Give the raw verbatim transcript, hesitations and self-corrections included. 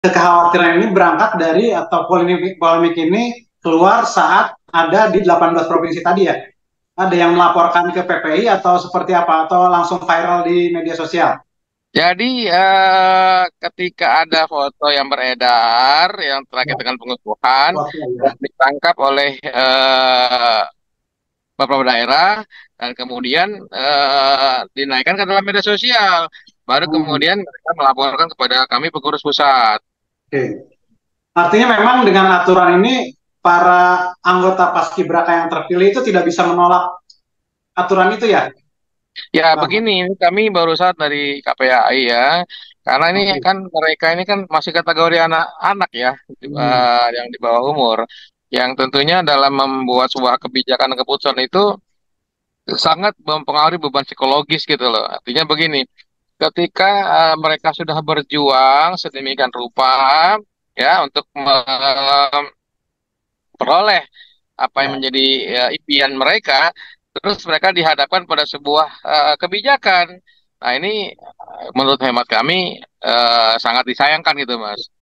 kekhawatiran ini berangkat dari atau polemik, polemik ini keluar saat ada di delapan belas provinsi tadi ya? Ada yang melaporkan ke P P I atau seperti apa? Atau langsung viral di media sosial? Jadi eh, ketika ada foto yang beredar yang terkait dengan pengusuhan Waktu ya. dan ditangkap oleh eh, beberapa daerah dan kemudian eh, dinaikkan ke dalam media sosial, baru Hmm, kemudian mereka melaporkan kepada kami pengurus pusat. oke. Artinya memang dengan aturan ini para anggota Paskibraka yang terpilih itu tidak bisa menolak aturan itu ya, Ya Bang? begini, ini kami baru saat dari K P A I ya, karena ini Oke. kan mereka ini kan masih kategori anak-anak ya, Hmm. eh, yang di bawah umur, yang tentunya dalam membuat sebuah kebijakan dan keputusan itu sangat mempengaruhi beban psikologis gitu loh. Artinya begini, ketika eh, mereka sudah berjuang sedemikian rupa ya untuk memperoleh apa yang Ya. menjadi eh, impian mereka, terus mereka dihadapkan pada sebuah eh, kebijakan. Nah ini eh, menurut hemat kami eh, sangat disayangkan gitu Mas.